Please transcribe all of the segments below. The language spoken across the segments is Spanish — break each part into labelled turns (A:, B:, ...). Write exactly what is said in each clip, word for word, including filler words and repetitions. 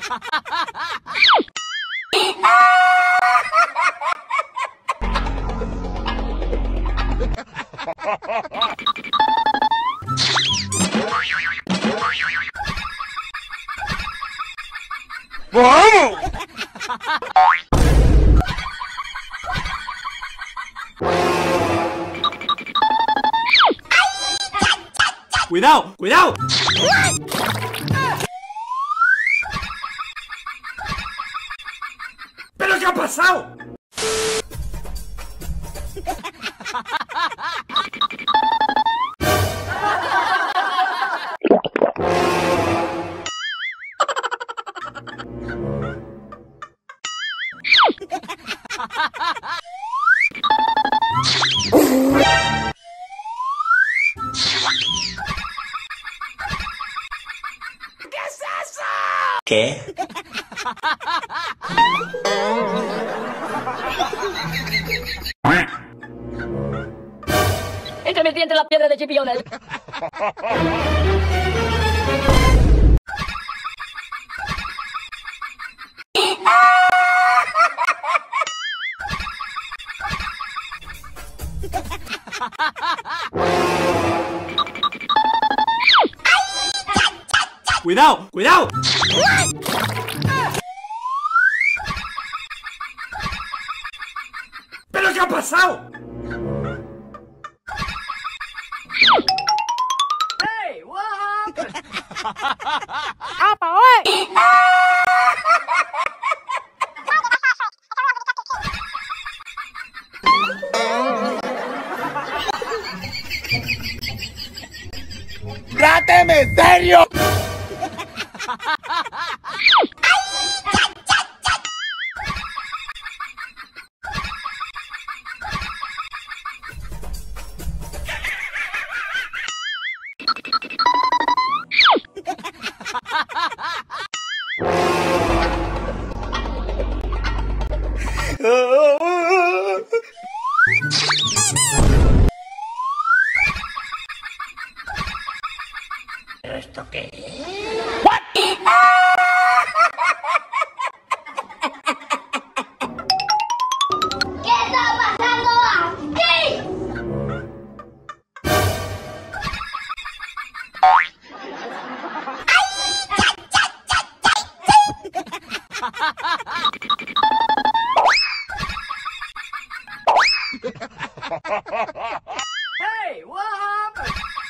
A: ¡Vamos!
B: ¡Cuidado! ¡Cuidado!
A: ¿Pero qué ha pasado?
C: ¿Qué es eso?
B: ¿Qué?
C: Entremetí entre la piedra de chipiones.
B: ¡Cuidado! ¡Cuidado!
A: ¿Pero qué ha pasado?
C: Hey, what happened?
D: ¡Apa, oye!
A: ¡Tráteme en serio!
C: ¿Pero esto qué es?
E: ¿Qué está pasando aquí?
C: Hey, what happened?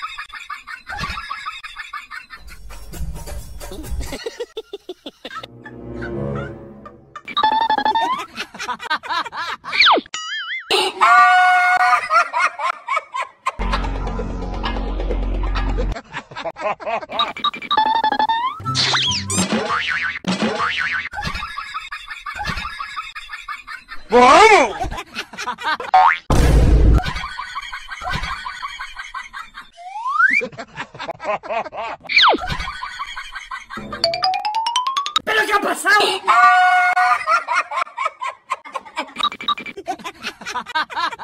A: ¡Vamos!
C: ¿Pero qué ha pasado?